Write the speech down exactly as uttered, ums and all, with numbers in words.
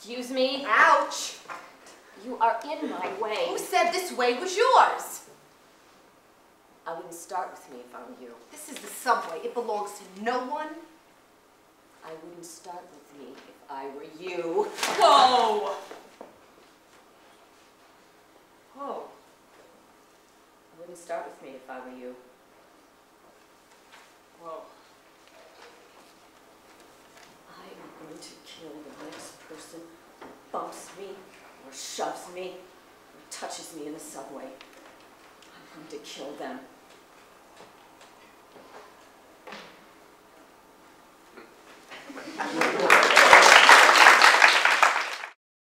Excuse me? Ouch! You are in my way. Who said this way was yours? I wouldn't start with me if I were you. This is the subway. It belongs to no one. I wouldn't start with me if I were you. Whoa! Whoa. I wouldn't start with me if I were you. Whoa. I am going to kill the next person who bumps me, or shoves me, or touches me in the subway. I'm going to kill them.